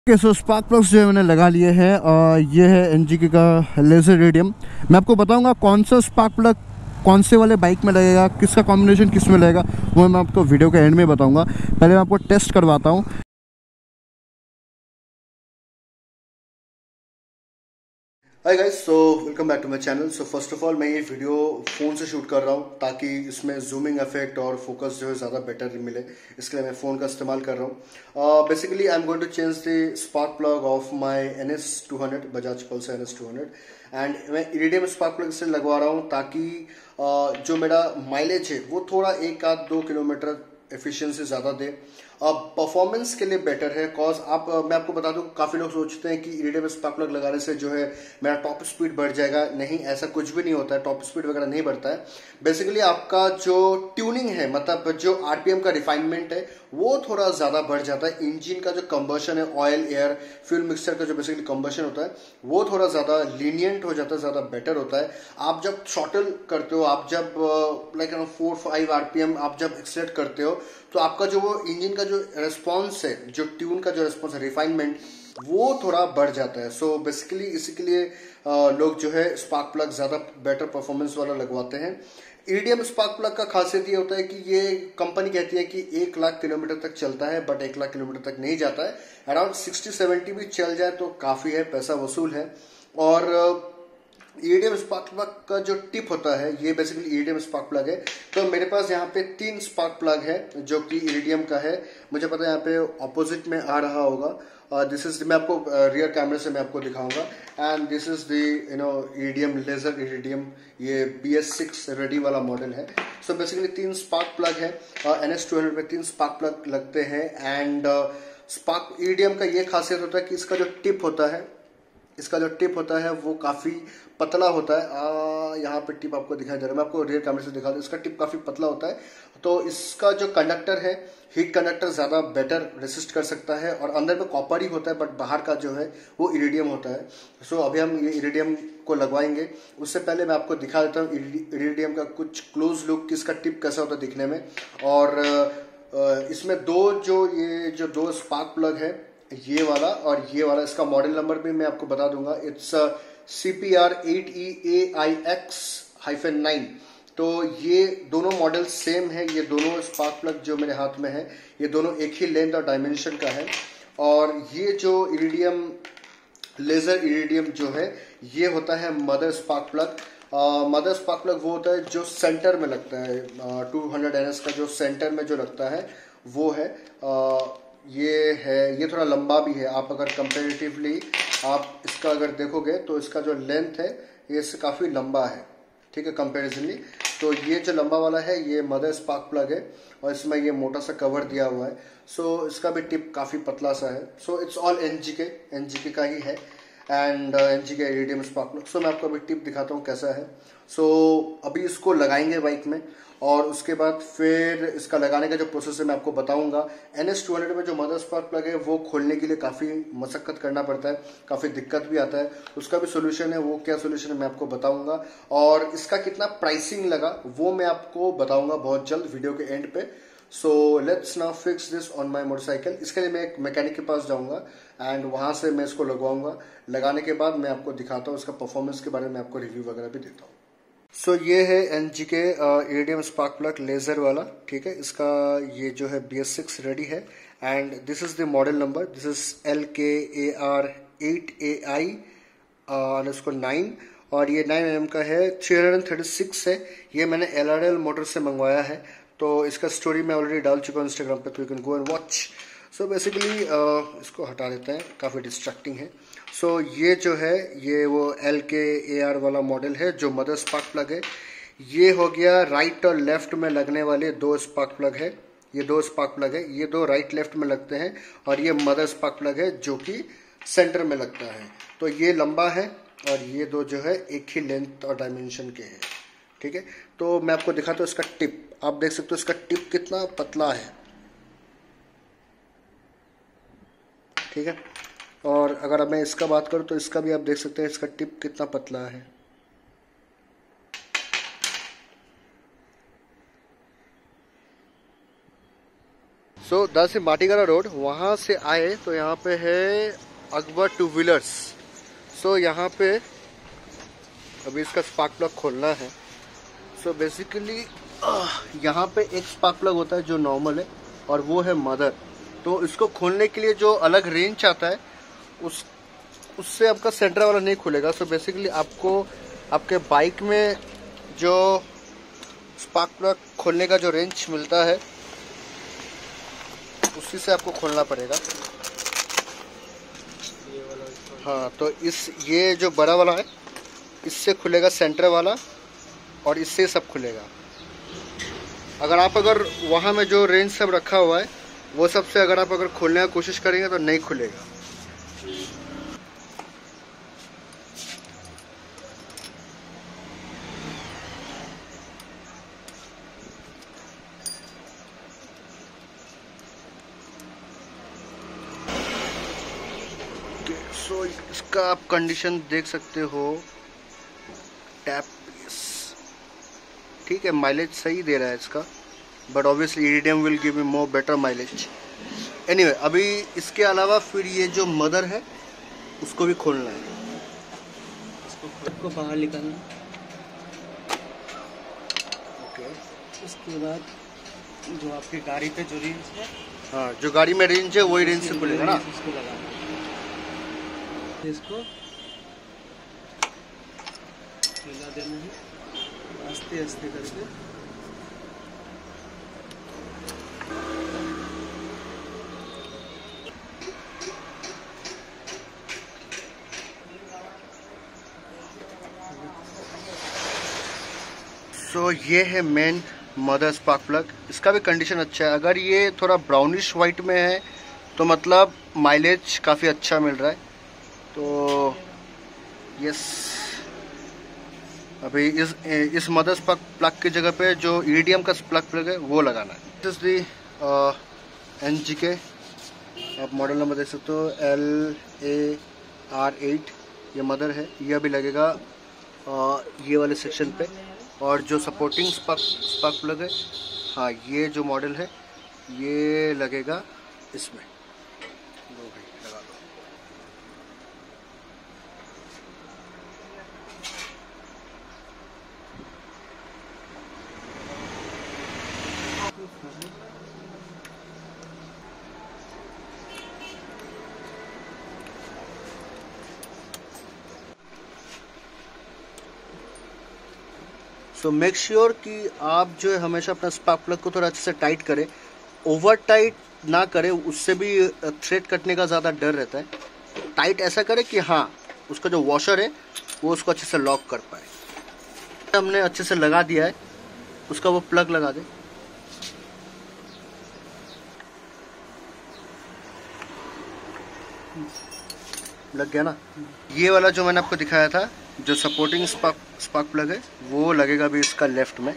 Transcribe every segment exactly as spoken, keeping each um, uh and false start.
Okay, सो spark plugs जो है मैंने लगा लिए हैं और ये है एनजीके का लेज़र रेडियम। मैं आपको बताऊंगा कौन सा स्पार्क प्लग कौन से वाले बाइक में लगेगा, किसका कॉम्बिनेशन किस में लगेगा, वो मैं आपको वीडियो के एंड में बताऊंगा। पहले मैं आपको टेस्ट करवाता हूँ। Hi guys, so welcome back to my channel. So first of all मैं ये वीडियो फ़ोन से शूट कर रहा हूँ ताकि इसमें जूमिंग इफेक्ट और फोकस जो है ज़्यादा बेटर मिले, इसके लिए मैं फ़ोन का इस्तेमाल कर रहा हूँ। Basically I am going to change the spark plug of my N S two hundred, Bajaj Pulsar N S two hundred, and मैं इरिडियम स्पार्क प्लग से लगवा रहा हूँ ताकि uh, जो मेरा माइलेज है वो थोड़ा एक आध दो किलोमीटर एफिशिएंसी ज़्यादा दे। अब परफॉर्मेंस के लिए बेटर है, कॉज आप मैं आपको बता दूं, काफ़ी लोग सोचते हैं कि इरिडियम स्पार्क प्लग लगाने से जो है मेरा टॉप स्पीड बढ़ जाएगा। नहीं, ऐसा कुछ भी नहीं होता है, टॉप स्पीड वगैरह नहीं बढ़ता है। बेसिकली आपका जो ट्यूनिंग है, मतलब जो आरपीएम का रिफाइनमेंट है, वो थोड़ा ज़्यादा बढ़ जाता है। इंजन का जो कंबर्शन है, ऑयल एयर फ्यूल मिक्सचर का जो बेसिकली कंबर्शन होता है, वो थोड़ा ज़्यादा लीनियंट हो जाता है, ज़्यादा बेटर होता है। आप जब शॉटल करते हो, आप जब लाइक फोर फाइव आरपीएम आप जब एक्सलेट करते हो, तो आपका जो वो इंजन का जो रेस्पॉन्स है, जो ट्यून का जो रेस्पॉन्स है, रिफाइनमेंट, वो थोड़ा बढ़ जाता है। सो बेसिकली इसी के लिए लोग जो है स्पार्क प्लग ज़्यादा बेटर परफॉर्मेंस वाला लगवाते हैं। इरिडियम स्पार्क प्लग का खासियत ये होता है कि ये कंपनी कहती है कि एक लाख किलोमीटर तक चलता है, बट एक लाख किलोमीटर तक नहीं जाता है। अराउंड सिक्सटी सेवेंटी भी चल जाए तो काफ़ी है, पैसा वसूल है। और इरिडियम स्पार्क प्लग का जो टिप होता है, ये बेसिकली इरिडियम स्पार्क प्लग है। तो मेरे पास यहाँ पे तीन स्पार्क प्लग है जो कि इरिडियम का है। मुझे पता है यहाँ पे ऑपोजिट में आ रहा होगा। दिस इज, मैं आपको रियर uh, कैमरे से मैं आपको दिखाऊंगा। And this is the you know iridium laser iridium, ये बी एस सिक्स रेडी वाला मॉडल है। सो बेसिकली तीन स्पार्क प्लग है, एन एस टू हंड्रेड में तीन स्पार्क प्लग लगते हैं। एंड स्पार्क इरिडियम का ये खासियत होता है कि इसका जो टिप होता है, इसका जो टिप होता है वो काफ़ी पतला होता है। यहाँ पे टिप आपको दिखाई दे रहा है, मैं आपको रियर कैमरे से दिखा दूँ। इसका टिप काफ़ी पतला होता है, तो इसका जो कंडक्टर है, हीट कंडक्टर ज़्यादा बेटर रेसिस्ट कर सकता है। और अंदर में कॉपर ही होता है, बट बाहर का जो है वो इरिडियम होता है। सो अभी हम ये इरिडियम को लगवाएंगे। उससे पहले मैं आपको दिखा देता हूँ इरिडियम का कुछ क्लोज लुक, कि इसका टिप कैसा होता है दिखने में। और इसमें दो जो ये जो दो स्पार्क प्लग है, ये वाला और ये वाला, इसका मॉडल नंबर भी मैं आपको बता दूंगा। It's C P R eight E A I X hyphen nine. तो ये दोनों मॉडल सेम है। ये दोनों स्पार्क प्लग जो मेरे हाथ में है, ये दोनों एक ही लेंथ और डायमेंशन का है। और ये जो इरिडियम लेजर इरिडियम जो है, ये होता है mother spark plug. Mother spark plug वो होता है जो सेंटर में लगता है। टू हंड्रेड एन एस का जो सेंटर में जो लगता है वो है। uh, ये है, ये थोड़ा लंबा भी है। आप अगर कंपेरेटिवली आप इसका अगर देखोगे तो इसका जो लेंथ है ये इससे काफ़ी लंबा है, ठीक है, कंपेरिजनली। तो ये जो लंबा वाला है ये मदर स्पार्क प्लग है, और इसमें ये मोटा सा कवर दिया हुआ है। सो so, इसका भी टिप काफ़ी पतला सा है। So it's all N G K N G K का ही है, एंड एन जी के इरिडियम स्पार्क प्लग। सो मैं आपको अभी टिप दिखाता हूँ कैसा है। सो so, अभी इसको लगाएंगे बाइक में, और उसके बाद फिर इसका लगाने का जो प्रोसेस है मैं आपको बताऊंगा। एन एस टू हंड्रेड में जो मदर स्पार्क प्लग है वो खोलने के लिए काफ़ी मशक्कत करना पड़ता है, काफ़ी दिक्कत भी आता है। उसका भी सोल्यूशन है, वो क्या सोल्यूशन है मैं आपको बताऊंगा। और इसका कितना प्राइसिंग लगा वो मैं आपको बताऊंगा बहुत जल्द वीडियो के एंड पे। So let's now fix this on my motorcycle. इसके लिए मैं एक मैकेनिक के पास जाऊंगा एंड वहां से मैं इसको लगवाऊंगा। लगाने के बाद मैं आपको दिखाता हूँ, इसका परफॉर्मेंस के बारे में आपको रिव्यू वगैरह भी देता हूँ। सो so, ये है एन जी के इरिडियम स्पार्क प्लग लेजर वाला, ठीक है। इसका ये जो है बी एस सिक्स रेडी है, and this is the model number. This is L K A R eight A आई इसको नाइन, और ये नाइन एम एम का है, थ्री हंड्रेड थर्टी सिक्स है। ये मैंने एल आर एल मोटर से मंगवाया है, तो इसका स्टोरी मैं ऑलरेडी डाल चुका हूँ इंस्टाग्राम पे, तो you can go and watch. So basically इसको हटा देते हैं, काफ़ी डिस्ट्रैक्टिंग है। सो so, ये जो है ये वो एल के ए आर वाला मॉडल है जो मदर स्पार्क प्लग है। ये हो गया राइट और लेफ्ट में लगने वाले दो स्पार्क प्लग है। ये दो स्पार्क प्लग है, ये दो राइट लेफ्ट में लगते हैं, और ये मदर स्पार्क प्लग है जो कि सेंटर में लगता है। तो ये लंबा है और ये दो जो है एक ही लेंथ और डायमेंशन के हैं, ठीक है। तो मैं आपको दिखाता हूँ इसका टिप। आप देख सकते हो इसका टिप कितना पतला है, ठीक है। और अगर मैं इसका बात करूं तो इसका भी आप देख सकते हैं इसका टिप कितना पतला है। सो so, दस से माटीगरा रोड, वहाँ से आए तो यहाँ पे है अकबर टू व्हीलर्स। सो यहाँ पे अभी इसका स्पार्क प्लग खोलना है। सो so, बेसिकली यहाँ पे एक स्पार्क प्लग होता है जो नॉर्मल है और वो है मदर। तो इसको खोलने के लिए जो अलग रेंज आता है उस उससे आपका सेंटर वाला नहीं खुलेगा। सो so, बेसिकली आपको आपके बाइक में जो स्पार्क प्लग खोलने का जो रेंज मिलता है उसी से आपको खोलना पड़ेगा। हाँ, तो इस ये जो बड़ा वाला है इससे खुलेगा सेंटर वाला और इससे सब खुलेगा। अगर आप अगर वहाँ में जो रेंज सब रखा हुआ है वो सब से अगर आप अगर खोलने की कोशिश करेंगे तो नहीं खुलेगा। सो इसका आप कंडीशन देख सकते हो, टैप ठीक है, माइलेज सही दे रहा है इसका, but obviously iridium will give me more better mileage. Anyway, अभी इसके अलावा फिर ये जो मदर है उसको भी खोलना है। इसको बाहर निकालना। ओके, उसके बाद जो आपकी गाड़ी पे जो रेंज है, हाँ, जो गाड़ी में रेंज है वही रेंज से खुलेगा ना। इसको लगाना, इसको हिला देना है आस्ते आस्ते करके। सो so, ये है मेन मदर स्पार्क प्लग। इसका भी कंडीशन अच्छा है। अगर ये थोड़ा ब्राउनिश वाइट में है तो मतलब माइलेज काफ़ी अच्छा मिल रहा है। तो यस, अभी इस इस मदर स्पार्क प्लग की जगह पे जो इरिडियम का स्पार्क प्लग है वो लगाना है। दिस दी एन जी के, आप मॉडल नंबर देख सकते हो, एल ए आर एट, ये मदर है। ये अभी लगेगा आ, ये वाले सेक्शन पे। और जो सपोर्टिंग स्पार्क स्पार्क प्लग है, हाँ, ये जो मॉडल है ये लगेगा इसमें। लो भाई, लगा दो। सो मेक श्योर कि आप जो है हमेशा अपना स्पार्क प्लग को थोड़ा अच्छे से टाइट करें, ओवर टाइट ना करें, उससे भी थ्रेड कटने का ज़्यादा डर रहता है। टाइट ऐसा करें कि हाँ, उसका जो वॉशर है वो उसको अच्छे से लॉक कर पाए। हमने अच्छे से लगा दिया है, उसका वो प्लग लगा दे। लग गया ना। ये वाला जो मैंने आपको दिखाया था, जो सपोर्टिंग स्पार्क स्पार्क प्लग है, वो लगेगा भी इसका लेफ्ट में।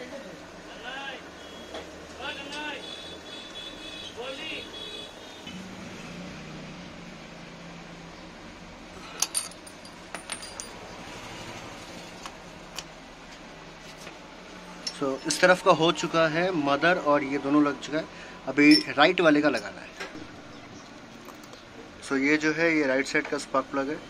सो so, इस तरफ का हो चुका है मदर और ये दोनों लग चुका है। अभी राइट वाले का लगाना है। सो so, ये जो है ये राइट साइड का स्पार्क प्लग है।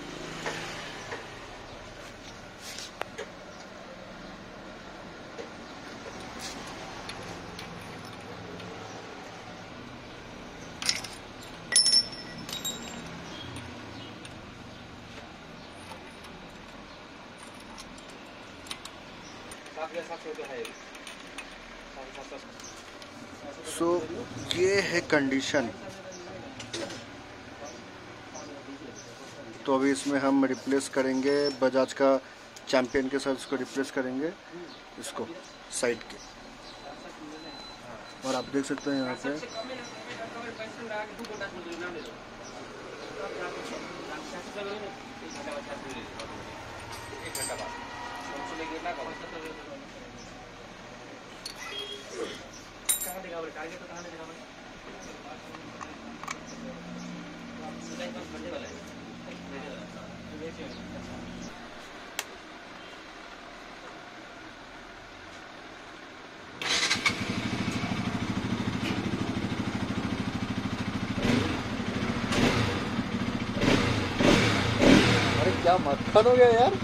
सो so, ये है कंडीशन। तो अभी इसमें हम रिप्लेस करेंगे बजाज का चैंपियन के साथ, इसको रिप्लेस करेंगे इसको साइड के। और आप देख सकते हैं यहाँ पे क्या मक्खन हो गया यार।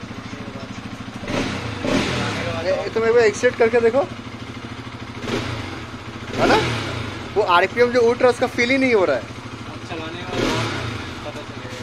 तो मेरे को एक्सेट करके देखो, है ना, वो आरपीएम जो उठ रहा है उसका फील ही नहीं हो रहा है, चलाने का पता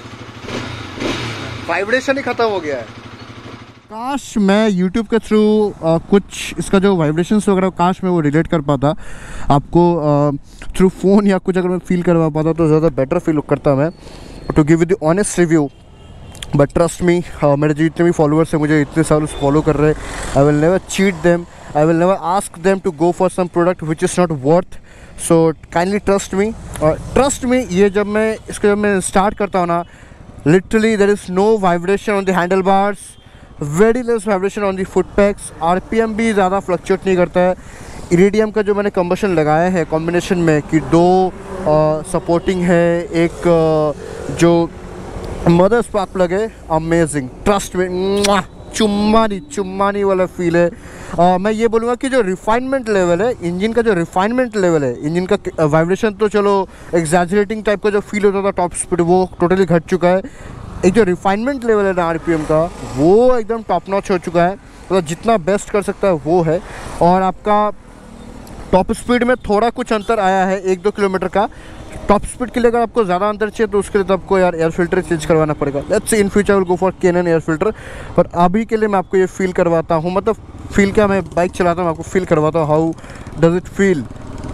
चलेगा, वाइब्रेशन ही खत्म हो गया है। काश मैं YouTube के थ्रू कुछ इसका जो वाइब्रेशंस वगैरह काश मैं वो रिलेट कर पाता आपको थ्रू फ़ोन या कुछ, अगर मैं फील करवा पाता तो ज़्यादा बेटर फील करता मैं, to give you the honest review. But trust me, मेरे जितने भी फॉलोअर्स हैं मुझे इतने सालों से फॉलो कर रहे हैं, I will never cheat them, I will never ask them to go for some product which is not worth. So kindly trust me, और ट्रस्ट मी, ये जब मैं इसको जब मैं स्टार्ट करता हूँ ना, literally there is no vibration on the handle bars, very less vibration on the foot pegs, RPM भी ज़्यादा फ्लक्चुएट नहीं करता है। इरिडियम का जो मैंने कम्बशन लगाया है कॉम्बिनेशन में कि दो सपोर्टिंग uh, है, एक uh, जो मदर स्पार्क प्लग है, अमेजिंग, ट्रस्ट में चुम्मानी चुम्मानी वाला फील है। uh, मैं ये बोलूँगा कि जो रिफाइनमेंट लेवल है इंजन का, जो रिफाइनमेंट लेवल है इंजन का, वाइब्रेशन तो चलो एग्जैजरेटिंग टाइप का जो फील होता था टॉप स्पीड वो टोटली घट चुका है। एक जो रिफाइनमेंट लेवल है ना आरपीएम का, वो एकदम टॉप नॉच हो चुका है, तो जितना बेस्ट कर सकता है वो है। और आपका टॉप स्पीड में थोड़ा कुछ अंतर आया है, एक दो किलोमीटर का। टॉप स्पीड के लिए अगर आपको ज़्यादा अंतर चाहिए तो उसके लिए तो आपको यार एयर फिल्टर चेंज करवाना पड़ेगा। Let's see in future will go for K and N air filter, पर अभी के लिए मैं आपको ये फील करवाता हूँ, मतलब फील क्या, मैं बाइक चलाता हूँ आपको फील करवाता हूँ how does it feel.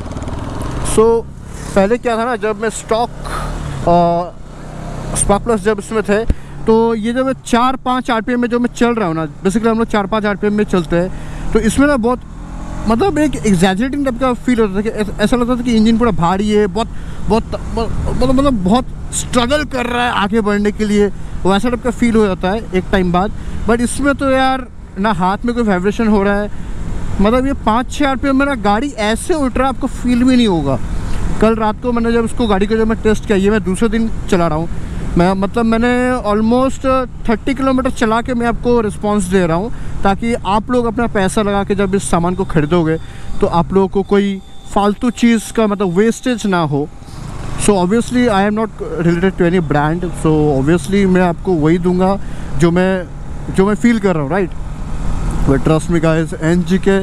So पहले क्या था ना, जब मैं स्टॉक स्पार्क प्लस जब इसमें थे, तो ये जब मैं चार पाँच आरपीएम में जो मैं चल रहा हूँ ना, बेसिकली हम लोग चार पाँच आरपीएम में चलते हैं, तो इसमें ना बहुत मतलब एक एग्जैजरेटिंग टाइप का फील होता था कि ऐसा लगता था कि इंजन पूरा भारी है, बहुत बहुत मतलब मतलब बहुत स्ट्रगल कर रहा है आगे बढ़ने के लिए, वैसा टाइप का फील हो जाता है एक टाइम बाद। बट इसमें तो यार ना हाथ में कोई वाइब्रेशन हो रहा है, मतलब ये पाँच छः आरपीएम में ना गाड़ी ऐसे उठ रहा है आपको फील भी नहीं होगा। कल रात को मैंने जब इसको गाड़ी को जब मैं टेस्ट किया, ये मैं दूसरे दिन चला रहा हूँ मैं, मतलब मैंने ऑलमोस्ट थर्टी किलोमीटर चला के मैं आपको रिस्पांस दे रहा हूँ, ताकि आप लोग अपना पैसा लगा के जब इस सामान को खरीदोगे तो आप लोगों को कोई फालतू चीज़ का मतलब वेस्टेज ना हो। So obviously I am not related to any brand, so obviously मैं आपको वही दूंगा जो मैं जो मैं फील कर रहा हूँ, right. But trust me guys, N G K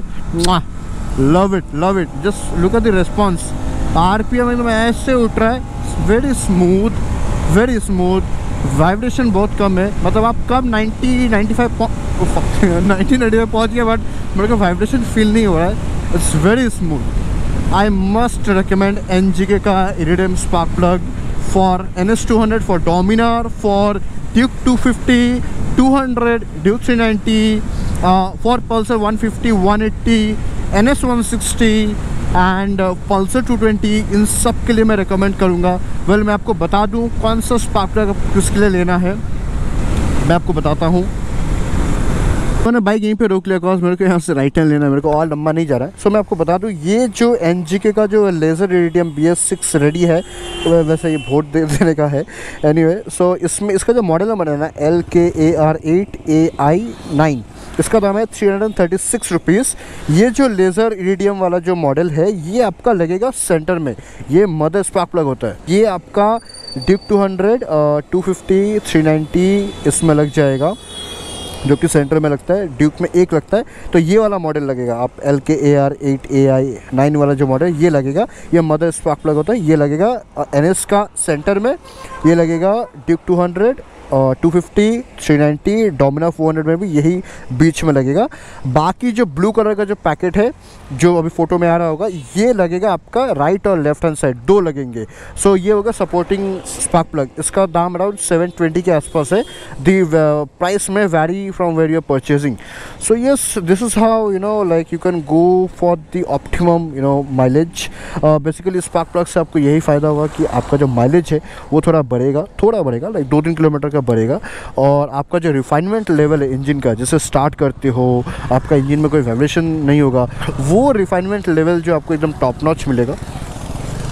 love it love it, just look at the response. RPM एकदम ऐसे उठ रहा है, very smooth very smooth, vibration बहुत कम है, मतलब आप कब ninety ninety five ninety ninety five पहुँच गए, बट मेरे को वाइब्रेशन फील नहीं हो रहा है, it's very smooth. I must recommend N G K का iridium spark plug for N S two hundred, for Dominar, for Duke two fifty, two hundred, Duke three ninety, for Pulsar one fifty, one eighty, N S one sixty and Pulsar two twenty, इन सब के लिए मैं recommend करूँगा। Well well, मैं आपको बता दूँ कौन सा स्पार्क प्लग किसके लिए लेना है, मैं आपको बताता हूँ। मैंने बाइक यहीं पे रोक लिया बिकॉज मेरे को यहाँ से राइट हैंड लेना है, मेरे को और लंबा नहीं जा रहा है। सो so, मैं आपको बता दूँ, ये जो एन जी के का जो laser iridium B S six ready है, तो वैसे ये वोट दे देने का है एनीवे। सो इसमें इसका जो मॉडल नंबर है ना, L K A R eight A I nine, इसका दाम है three hundred thirty six rupees. ये जो लेज़र इरिडियम वाला जो मॉडल है, ये आपका लगेगा सेंटर में, ये मदर स्पार्क प्लग होता है। ये आपका Duke two hundred, two fifty, three ninety इसमें लग जाएगा, जो कि सेंटर में लगता है, ड्यूक में एक लगता है, तो ये वाला मॉडल लगेगा। आप L K A R eight A I nine वाला जो मॉडल ये लगेगा, ये मदर स्पार्क प्लग होता है, ये लगेगा एन एस का सेंटर में, ये लगेगा Duke two hundred, two fifty, three ninety, Dominar four hundred में भी यही बीच में लगेगा। बाकी जो ब्लू कलर का जो पैकेट है जो अभी फ़ोटो में आ रहा होगा, ये लगेगा आपका राइट और लेफ्ट हैंड साइड, दो लगेंगे। सो so, ये होगा सपोर्टिंग स्पार्क प्लग। इसका दाम अराउंड सेवन ट्वेंटी के आसपास है। The price may vary from where you are purchasing. So yes, this is how you know like you can go for the optimum you know mileage. Basically spark plug से आपको यही फ़ायदा होगा कि आपका जो माइलेज है वो थोड़ा बढ़ेगा, थोड़ा बढ़ेगा, लाइक दो तीन किलोमीटर का बढ़ेगा। और आपका जो रिफाइनमेंट लेवल है इंजन का, जैसे स्टार्ट करते हो आपका इंजन में कोई वाइब्रेशन नहीं होगा, वो रिफाइनमेंट लेवल जो आपको एकदम टॉप नॉच मिलेगा।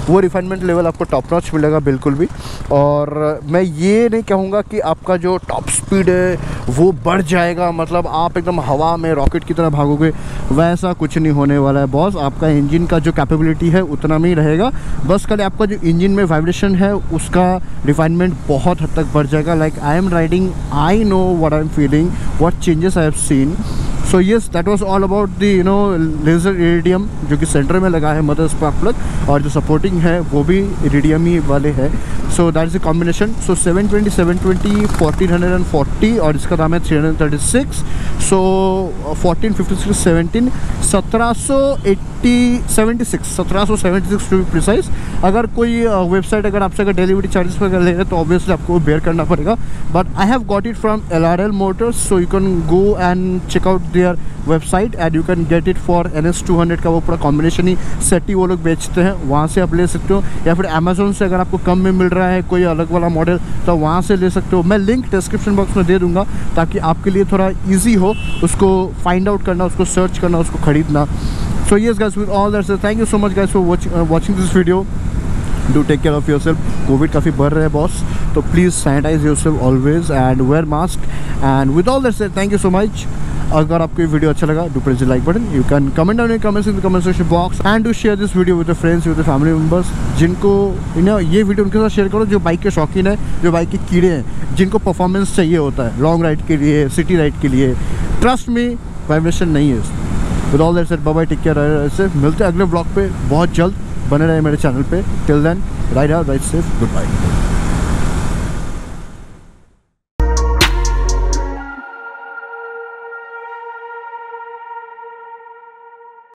वो रिफाइनमेंट लेवल आपको टॉप नॉच मिलेगा बिल्कुल भी। और मैं ये नहीं कहूँगा कि आपका जो टॉप स्पीड है वो बढ़ जाएगा, मतलब आप एकदम हवा में रॉकेट की तरह भागोगे, वैसा कुछ नहीं होने वाला है बॉस। आपका इंजन का जो कैपेबिलिटी है उतना में ही रहेगा, बस खाली आपका जो इंजन में वाइब्रेशन है उसका रिफाइनमेंट बहुत हद तक बढ़ जाएगा। Like I am riding, I know what I am feeling, what changes I have seen. So yes, that was all about the you know laser iridium जो कि सेंटर में लगा है मदर स्पार्क प्लग, और जो सपोर्टिंग है वो भी इरिडियम ही वाले है। So that is a combination. So seven twenty seven twenty fourteen hundred forty और इसका दाम है three hundred thirty six. So fourteen fifty six seventeen सत्रह सौ एट्टी सेवेंटी सिक्स सत्रह सौ seventy six to be precise. अगर कोई वेबसाइट अगर आपसे अगर डिलीवरी चार्जेस वगैरह ले रहे हैं तो ऑब्वियसली आपको बेयर करना पड़ेगा, but I have got it from L R L motors, so you can go and check out their website and you can get it for N S two hundred का वो पूरा combination ही set ही वो लोग बेचते हैं, वहाँ से आप ले सकते हो। या फिर अमेजोन से अगर आपको कम में मिल रहा है कोई अलग वाला मॉडल तो वहाँ से ले सकते हो। मैं लिंक डिस्क्रिप्शन बॉक्स में दे दूँगा ताकि आपके लिए थोड़ा ईजी हो उसको फाइंड आउट करना, उसको सर्च करना, उसको ख़रीदना। So yes guys, with all that thank you so much guys for watching this video. Do take care of your self. Covid काफ़ी बढ़ रहा है बॉस, तो please sanitize your self always and wear mask. And with all that thank you so much. अगर आपको ये वीडियो अच्छा लगा, do press the like button, you can comment down your comments in the comment section box and do share this video with the friends, with the family members जिनको you know ये video उनके साथ share करो जो bike के शौकीन है, जो बाइक के कीड़े हैं, जिनको परफॉर्मेंस चाहिए होता है लॉन्ग राइड के लिए, सिटी राइड के लिए। ट्रस्ट मी, वाइब्रेशन नहीं है। With all that said, bye bye, take care. ऐसे मिलते हैं अगले ब्लॉग पे बहुत जल्द। बने रहे मेरे चैनल पे। Till then, ride out, ride safe, good bye.